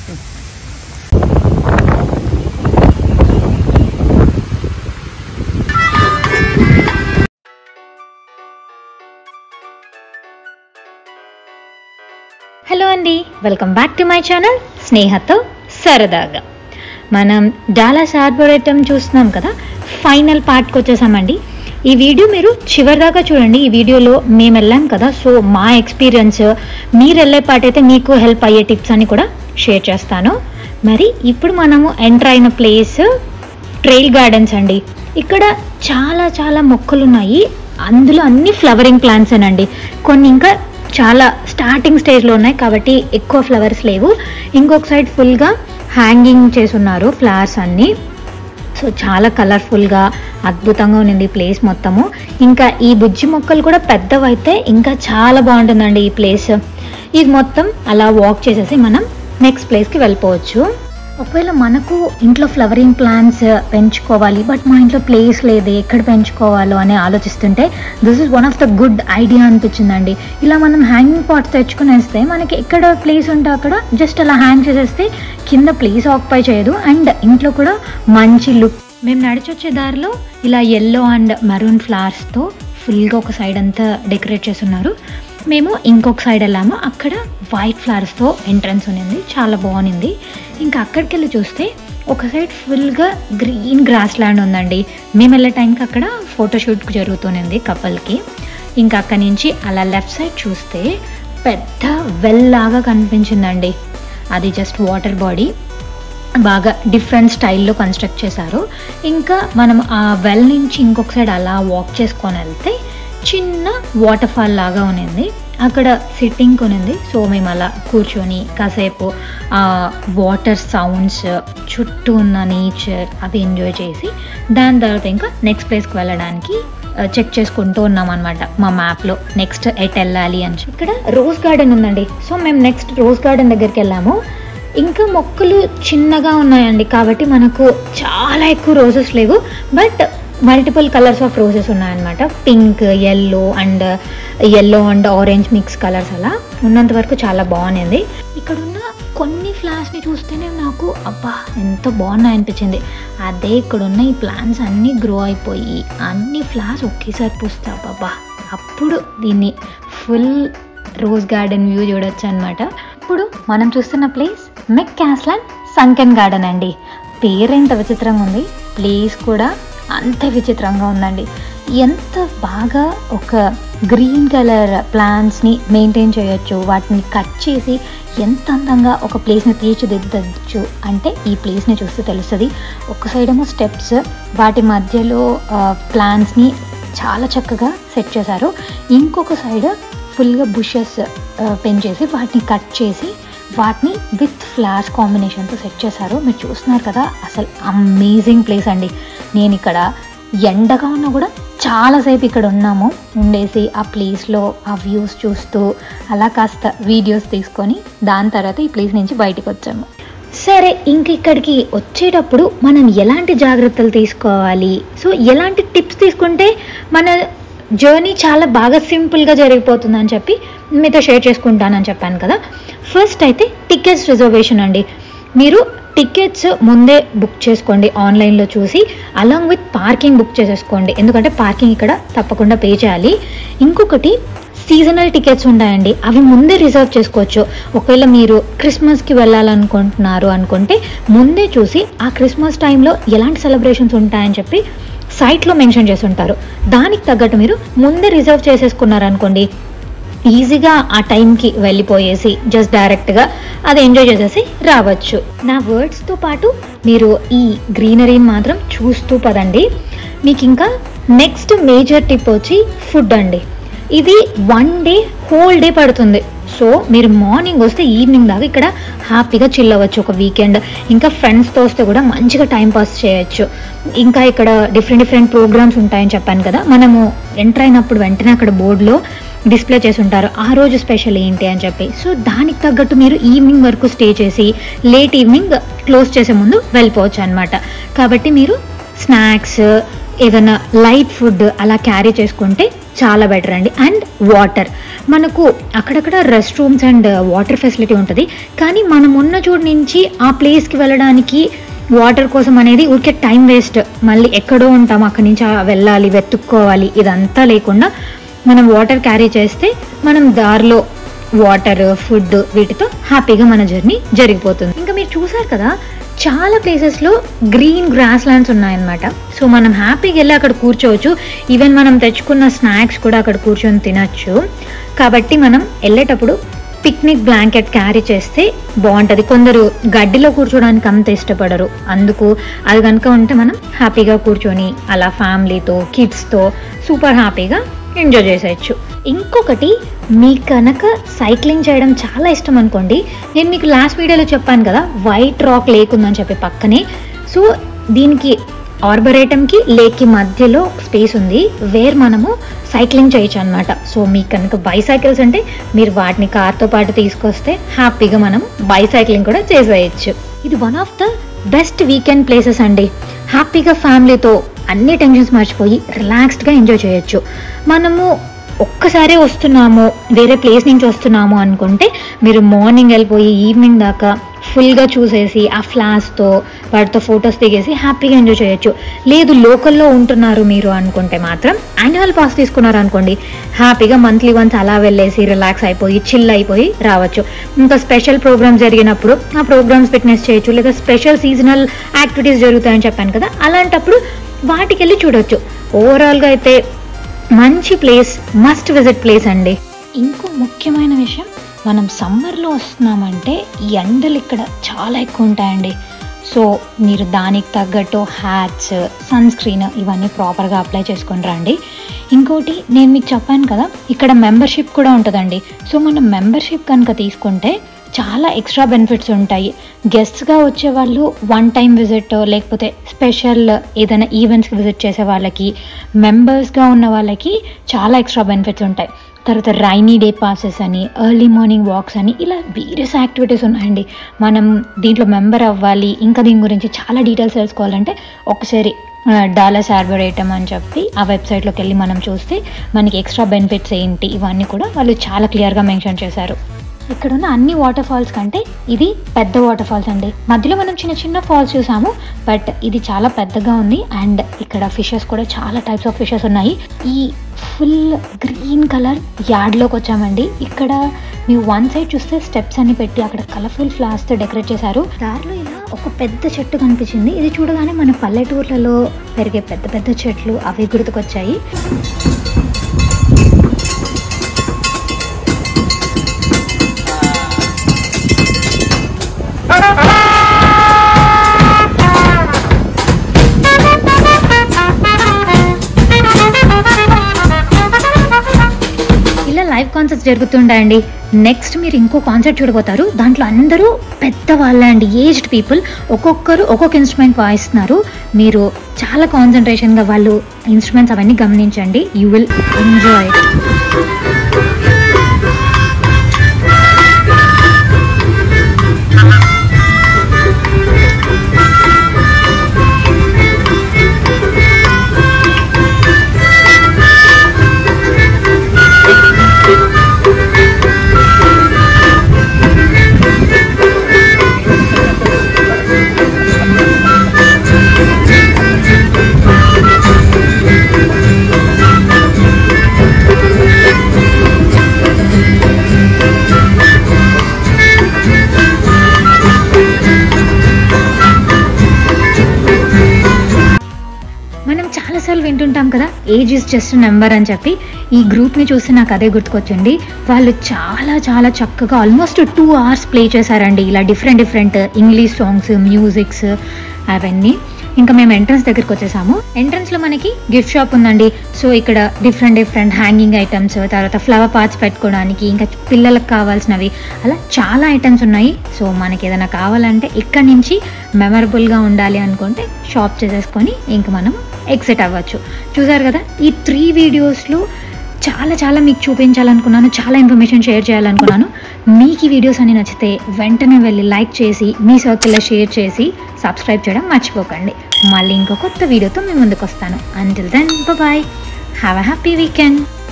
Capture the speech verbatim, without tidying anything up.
Hello అండి, welcome back to my channel స్నేహతో సరదాగా. మనం డాలస్ ఆర్బోరేటం చూస్తున్నాం కదా, ఫైనల్ పార్ట్కి వచ్చేసామండి. ఈ వీడియో మీరు చివరి దాకా చూడండి. ఈ వీడియోలో మేము వెళ్ళాం కదా, సో మా ఎక్స్పీరియన్స్, మీరు వెళ్ళే పార్ట్ అయితే మీకు హెల్ప్ అయ్యే టిప్స్ అని కూడా షేర్ చేస్తాను. మరి ఇప్పుడు మనము ఎంటర్ అయిన ప్లేస్ ట్రైల్ గార్డెన్స్ అండి. ఇక్కడ చాలా చాలా మొక్కలు ఉన్నాయి, అందులో అన్ని ఫ్లవరింగ్ ప్లాంట్స్ అండి. కొన్ని ఇంకా చాలా స్టార్టింగ్ స్టేజ్లో ఉన్నాయి కాబట్టి ఎక్కువ ఫ్లవర్స్ లేవు. ఇంకొక సైడ్ ఫుల్గా హ్యాంగింగ్ చేసి ఉన్నారు ఫ్లవర్స్ అన్నీ. సో చాలా కలర్ఫుల్గా అద్భుతంగా ఉంది ప్లేస్ మొత్తము. ఇంకా ఈ బుజ్జి మొక్కలు కూడా పెద్దవైతే ఇంకా చాలా బాగుంటుందండి ఈ ప్లేస్. ఇది మొత్తం అలా వాక్ చేసేసి మనం నెక్స్ట్ ప్లేస్కి వెళ్ళిపోవచ్చు. ఒకవేళ మనకు ఇంట్లో ఫ్లవరింగ్ ప్లాంట్స్ పెంచుకోవాలి, బట్ మా ఇంట్లో ప్లేస్ లేదు, ఎక్కడ పెంచుకోవాలో అని ఆలోచిస్తుంటే this is one of the good idea అనిపించిందండి. ఇలా మనం హ్యాంగింగ్ పాట్స్ తెచ్చుకుని వేస్తే మనకి ఎక్కడ ప్లేస్ ఉంటే అక్కడ జస్ట్ అలా హ్యాంగ్ చేసేస్తే కింద ప్లేస్ ఆక్యుపై చేయదు, అండ్ ఇంట్లో కూడా మంచి లుక్. మేము నడిచొచ్చే దారిలో ఇలా ఎల్లో అండ్ మెరూన్ ఫ్లవర్స్తో ఫుల్గా ఒక సైడ్ అంతా డెకరేట్ చేస్తున్నారు. మేము ఇంకొక సైడ్ వెళ్ళాము, అక్కడ వైట్ ఫ్లవర్స్తో ఎంట్రన్స్ ఉన్నింది, చాలా బాగుంది. ఇంకా అక్కడికి వెళ్ళి చూస్తే ఒక సైడ్ ఫుల్గా గ్రీన్ గ్రాస్ ల్యాండ్ ఉందండి. మేము వెళ్ళే టైంకి అక్కడ ఫోటోషూట్ జరుగుతుంది కపుల్కి. ఇంకా అక్కడి నుంచి అలా లెఫ్ట్ సైడ్ చూస్తే పెద్ద వెల్ లాగా కనిపించిందండి. అది జస్ట్ వాటర్ బాడీ, బాగా డిఫరెంట్ స్టైల్లో కన్స్ట్రక్ట్ చేశారు. ఇంకా మనం ఆ వెల్ నుంచి ఇంకొక సైడ్ అలా వాక్ చేసుకొని వెళ్తే చిన్న వాటర్ ఫాల్ లాగా ఉన్నింది, అక్కడ సిట్టింగ్ ఉన్నింది. సో మేము అలా కూర్చొని కాసేపు ఆ వాటర్ సౌండ్స్, చుట్టూ ఉన్న నేచర్ అవి ఎంజాయ్ చేసి దాని తర్వాత ఇంకా నెక్స్ట్ ప్లేస్కి వెళ్ళడానికి చెక్ చేసుకుంటూ ఉన్నాం అనమాట మా మ్యాప్లో నెక్స్ట్ ఎట్ వెళ్ళాలి అని. ఇక్కడ రోజ్ గార్డెన్ ఉందండి, సో మేము నెక్స్ట్ రోజ్ గార్డెన్ దగ్గరికి వెళ్ళాము. ఇంకా మొక్కలు చిన్నగా ఉన్నాయండి కాబట్టి మనకు చాలా ఎక్కువ రోజెస్ లేవు, but multiple colours of roses ఉన్నాయన్నమాట. Pink, yellow and yellow and orange mix colours అలా ఉన్నంత వరకు చాలా బాగుంది. ఇక్కడ ఉన్న కొన్ని ఫ్లవర్స్ని చూస్తేనే నాకు అబ్బా ఎంత బాగున్నాయి అనిపించింది. అదే ఇక్కడ ఉన్న ఈ ప్లాంట్స్ అన్నీ గ్రో అయిపోయి అన్ని ఫ్లవర్స్ ఒకేసారి పూస్తే అబ్బా, అప్పుడు దీన్ని ఫుల్ రోజ్ గార్డెన్ వ్యూ చూడొచ్చు అనమాట. ఇప్పుడు మనం చూస్తున్న ప్లేస్ మెక్ క్యాస్లాండ్ సంకెన్ గార్డెన్ అండి. పేరెంత విచిత్రంగా ఉంది, ప్లేస్ కూడా అంతే విచిత్రంగా ఉందండి. ఎంత బాగా ఒక గ్రీన్ కలర్ ప్లాంట్స్ని మెయింటైన్ చేయొచ్చు, వాటిని కట్ చేసి ఎంత అందంగా ఒక ప్లేస్ని తీర్చిదిద్దచ్చు అంటే ఈ ప్లేస్ని చూస్తే తెలుస్తుంది. ఒక సైడ్ ఏమో స్టెప్స్, వాటి మధ్యలో ప్లాంట్స్ని చాలా చక్కగా సెట్ చేశారు. ఇంకొక సైడ్ ఫుల్గా బుషెస్ పెంచేసి వాటిని కట్ చేసి వాటిని విత్ ఫ్లవర్స్ కాంబినేషన్తో సెట్ చేశారు. మీరు చూస్తున్నారు కదా, అసలు అమేజింగ్ ప్లేస్ అండి. నేను ఇక్కడ ఎండగా ఉన్నా కూడా చాలాసేపు ఇక్కడ ఉన్నాము, ఉండేసి ఆ ప్లేస్లో ఆ వ్యూస్ చూస్తూ అలా కాస్త వీడియోస్ తీసుకొని దాని తర్వాత ఈ ప్లేస్ నుంచి బయటకు వచ్చాము. సరే, ఇంక ఇక్కడికి వచ్చేటప్పుడు మనం ఎలాంటి జాగ్రత్తలు తీసుకోవాలి, సో ఎలాంటి టిప్స్ తీసుకుంటే మన జర్నీ చాలా బాగా సింపుల్గా జరిగిపోతుందని చెప్పి మీతో షేర్ చేసుకుంటానని చెప్పాను కదా. ఫస్ట్ అయితే టికెట్స్ రిజర్వేషన్ అండి. మీరు టికెట్స్ ముందే బుక్ చేసుకోండి ఆన్లైన్లో చూసి, అలాంగ్ విత్ పార్కింగ్ బుక్ చేసేసుకోండి, ఎందుకంటే పార్కింగ్ ఇక్కడ తప్పకుండా పే చేయాలి. ఇంకొకటి సీజనల్ టికెట్స్ ఉంటాయండి, అవి ముందే రిజర్వ్ చేసుకోవచ్చు. ఒకవేళ మీరు క్రిస్మస్కి వెళ్ళాలనుకుంటున్నారు అనుకుంటే ముందే చూసి ఆ క్రిస్మస్ టైంలో ఎలాంటి సెలబ్రేషన్స్ ఉంటాయని చెప్పి సైట్లో మెన్షన్ చేసి ఉంటారు. దానికి తగ్గట్టు మీరు ముందే రిజర్వ్ చేసేసుకున్నారనుకోండి, ఈజీగా ఆ టైంకి వెళ్ళిపోయేసి జస్ట్ డైరెక్ట్గా అది ఎంజాయ్ చేసేసి రావచ్చు. నా వర్డ్స్తో పాటు మీరు ఈ గ్రీనరీని మాత్రం చూస్తూ పదండి. మీకు ఇంకా నెక్స్ట్ మేజర్ టిప్ వచ్చి ఫుడ్ అండి. ఇది వన్ డే హోల్ డే పడుతుంది. సో మీరు మార్నింగ్ వస్తే ఈవినింగ్ దాకా ఇక్కడ హ్యాపీగా చిల్ అవ్వచ్చు ఒక వీకెండ్. ఇంకా ఫ్రెండ్స్తో వస్తే కూడా మంచిగా టైం పాస్ చేయొచ్చు. ఇంకా ఇక్కడ డిఫరెంట్ డిఫరెంట్ ప్రోగ్రామ్స్ ఉంటాయని చెప్పాను కదా, మనము ఎంటర్ అయినప్పుడు వెంటనే అక్కడ బోర్డులో డిస్ప్లే చేసి ఉంటారు ఆ రోజు స్పెషల్ ఏంటి అని చెప్పి. సో దానికి తగ్గట్టు మీరు ఈవినింగ్ వరకు స్టే చేసి లేట్ ఈవినింగ్ క్లోజ్ చేసే ముందు వెళ్ళిపోవచ్చు అనమాట. కాబట్టి మీరు స్నాక్స్, ఏదైనా లైట్ ఫుడ్ అలా క్యారీ చేసుకుంటే చాలా బెటర్ అండి. అండ్ వాటర్, మనకు అక్కడక్కడ rest rooms and water facility ఉంటుంది, కానీ మనం ఉన్న చోటు నుంచి ఆ ప్లేస్కి వెళ్ళడానికి వాటర్ కోసం అనేది ఊరికే టైం వేస్ట్, మళ్ళీ ఎక్కడో ఉంటాం అక్కడి నుంచి వెళ్ళాలి వెతుక్కోవాలి, ఇదంతా లేకుండా మనం వాటర్ క్యారీ చేస్తే మనం దారిలో వాటర్ ఫుడ్ వీటితో హ్యాపీగా మన జర్నీ జరిగిపోతుంది. ఇంకా మీరు చూసారు కదా చాలా ప్లేసెస్లో గ్రీన్ గ్రాస్ ల్యాండ్స్ ఉన్నాయన్నమాట. సో మనం హ్యాపీగా వెళ్ళి అక్కడ కూర్చోవచ్చు, ఈవెన్ మనం తెచ్చుకున్న స్నాక్స్ కూడా అక్కడ కూర్చొని తినచ్చు. కాబట్టి మనం వెళ్ళేటప్పుడు పిక్నిక్ బ్లాంకెట్ క్యారీ చేస్తే బాగుంటుంది. కొందరు గడ్డిలో కూర్చోడానికి అంత ఇష్టపడరు, అందుకు అది కనుక ఉంటే మనం హ్యాపీగా కూర్చొని అలా ఫ్యామిలీతో కిడ్స్తో సూపర్ హ్యాపీగా ఎంజాయ్ చేసేయచ్చు. ఇంకొకటి, మీకు కనుక సైక్లింగ్ చేయడం చాలా ఇష్టం అనుకోండి, నేను మీకు లాస్ట్ వీడియోలో చెప్పాను కదా వైట్ రాక్ లేక్ ఉందని చెప్పి పక్కనే. సో దీనికి ఆర్బరేటంకి లేక్కి మధ్యలో స్పేస్ ఉంది వేర్ మనము సైక్లింగ్ చేయొచ్చు అనమాట. సో మీకు కనుక బైసైకిల్స్ అంటే మీరు వాటిని కార్తో పాటు తీసుకొస్తే హ్యాపీగా మనం బైసైక్లింగ్ కూడా చేసేయచ్చు. ఇది one of the best weekend places అండి. హ్యాపీగా ఫ్యామిలీతో అన్ని టెన్షన్స్ మర్చిపోయి రిలాక్స్డ్గా ఎంజాయ్ చేయొచ్చు. మనము ఒక్కసారే వస్తున్నాము, వేరే ప్లేస్ నుంచి వస్తున్నాము అనుకుంటే మీరు మార్నింగ్ వెళ్ళిపోయి ఈవినింగ్ దాకా ఫుల్గా చూసేసి ఆ ఫ్లాష్తో వాటితో ఫొటోస్ దిగేసి హ్యాపీగా ఎంజాయ్ చేయొచ్చు. లేదు లోకల్లో ఉంటున్నారు మీరు అనుకుంటే మాత్రం యాన్యువల్ పాస్ తీసుకున్నారు అనుకోండి, హ్యాపీగా మంత్లీ వన్స్ అలా వెళ్ళేసి రిలాక్స్ అయిపోయి చిల్ అయిపోయి రావచ్చు. ఇంకా స్పెషల్ ప్రోగ్రామ్స్ జరిగినప్పుడు ఆ ప్రోగ్రామ్స్ ఫిట్నెస్ చేయొచ్చు, లేదా స్పెషల్ సీజనల్ యాక్టివిటీస్ జరుగుతాయని చెప్పాను కదా, అలాంటప్పుడు వాటికి వెళ్ళి చూడొచ్చు. ఓవరాల్గా అయితే మంచి ప్లేస్, మస్ట్ విజిట్ ప్లేస్ అండి. ఇంకో ముఖ్యమైన విషయం, మనం సమ్మర్లో వస్తున్నామంటే ఈ ఎండలు ఇక్కడ చాలా ఎక్కువ ఉంటాయండి. సో మీరు దానికి తగ్గట్టు హ్యాట్స్, సన్ స్క్రీన్ ఇవన్నీ ప్రాపర్గా అప్లై చేసుకొని రండి. ఇంకోటి నేను మీకు చెప్పాను కదా ఇక్కడ మెంబర్షిప్ కూడా ఉంటుందండి. సో మనం మెంబర్షిప్ కనుక తీసుకుంటే చాలా ఎక్స్ట్రా బెనిఫిట్స్ ఉంటాయి. గెస్ట్స్గా వచ్చే వాళ్ళు వన్ టైం విజిట్, లేకపోతే స్పెషల్ ఏదైనా ఈవెంట్స్కి విజిట్ చేసే వాళ్ళకి, మెంబర్స్గా ఉన్న వాళ్ళకి చాలా ఎక్స్ట్రా బెనిఫిట్స్ ఉంటాయి. తర్వాత రైనీ డే పాసెస్ అని, ఎర్లీ మార్నింగ్ వాక్స్ అని, ఇలా వేరియస్ యాక్టివిటీస్ ఉన్నాయండి. మనం దీంట్లో మెంబర్ అవ్వాలి, ఇంకా దీని గురించి చాలా డీటెయిల్స్ తెలుసుకోవాలంటే ఒకసారి డాలస్ ఆర్బోరేటం అని చెప్పి ఆ వెబ్సైట్లోకి వెళ్ళి మనం చూస్తే మనకి ఎక్స్ట్రా బెనిఫిట్స్ ఏంటి ఇవన్నీ కూడా వాళ్ళు చాలా క్లియర్గా మెన్షన్ చేశారు. ఇక్కడ ఉన్న అన్ని వాటర్ ఫాల్స్ కంటే ఇది పెద్ద వాటర్ ఫాల్స్ అండి. మధ్యలో మనం చిన్న చిన్న ఫాల్స్ చూసాము, బట్ ఇది చాలా పెద్దగా ఉంది. అండ్ ఇక్కడ ఫిషెస్ కూడా చాలా టైప్స్ ఆఫ్ ఫిషెస్ ఉన్నాయి. ఈ ఫుల్ గ్రీన్ కలర్ యార్డ్లోకి వచ్చామండి. ఇక్కడ మీరు వన్ సైడ్ చూస్తే స్టెప్స్ అన్ని పెట్టి అక్కడ కలర్ఫుల్ ఫ్లవర్స్తో డెకరేట్ చేశారు. దారిలో ఇలా ఒక పెద్ద చెట్టు కనిపించింది. ఇది చూడగానే మన పల్లెటూర్లలో పెరిగే పెద్ద పెద్ద చెట్లు అవి గుర్తుకొచ్చాయి. ఇలా లైవ్ కాన్సర్ట్స్ జరుగుతుంటాయండి. నెక్స్ట్ మీరు ఇంకో కాన్సర్ట్ చూడబోతారు. దాంట్లో అందరూ పెద్దవాళ్ళే అండి, ఏజ్డ్ పీపుల్. ఒక్కొక్కరు ఒక్కొక్క ఇన్స్ట్రుమెంట్ వాయిస్తున్నారు. మీరు చాలా కాన్సన్ట్రేషన్గా వాళ్ళు ఇన్స్ట్రుమెంట్స్ అవన్నీ గమనించండి. You will enjoy. వింటుంటాం కదా ఏజ్ ఇస్ జస్ట్ నెంబర్ అని చెప్పి. ఈ గ్రూప్ని చూసి నాకు అదే గుర్తుకొచ్చింది. వాళ్ళు చాలా చాలా చక్కగా ఆల్మోస్ట్ టూ అవర్స్ ప్లే చేశారండి, ఇలా different different English songs, musics అవన్నీ. ఇంకా మేము ఎంట్రన్స్ దగ్గరికి వచ్చేసాము. ఎంట్రన్స్లో మనకి గిఫ్ట్ షాప్ ఉందండి. సో ఇక్కడ డిఫరెంట్ డిఫరెంట్ హ్యాంగింగ్ ఐటమ్స్, తర్వాత ఫ్లవర్ పాట్స్ పెట్టుకోవడానికి, ఇంకా పిల్లలకు కావాల్సినవి, అలా చాలా ఐటమ్స్ ఉన్నాయి. సో మనకి ఏదైనా కావాలంటే ఇక్కడ నుంచి మెమరబుల్గా ఉండాలి అనుకుంటే షాప్ చేసేసుకొని ఇంక మనం ఎగ్జిట్ అవ్వచ్చు. చూసారు కదా, ఈ త్రీ వీడియోస్లో చాలా చాలా మీకు చూపించాలనుకున్నాను, చాలా ఇన్ఫర్మేషన్ షేర్ చేయాలనుకున్నాను. మీకు ఈ వీడియోస్ అన్ని నచ్చితే వెంటనే వెళ్ళి లైక్ చేసి మీ సర్కిల్లో షేర్ చేసి సబ్స్క్రైబ్ చేయడం మర్చిపోకండి. మళ్ళీ ఇంకో కొత్త వీడియోతో మీ ముందుకు వస్తాను. Until then bye, have a happy weekend.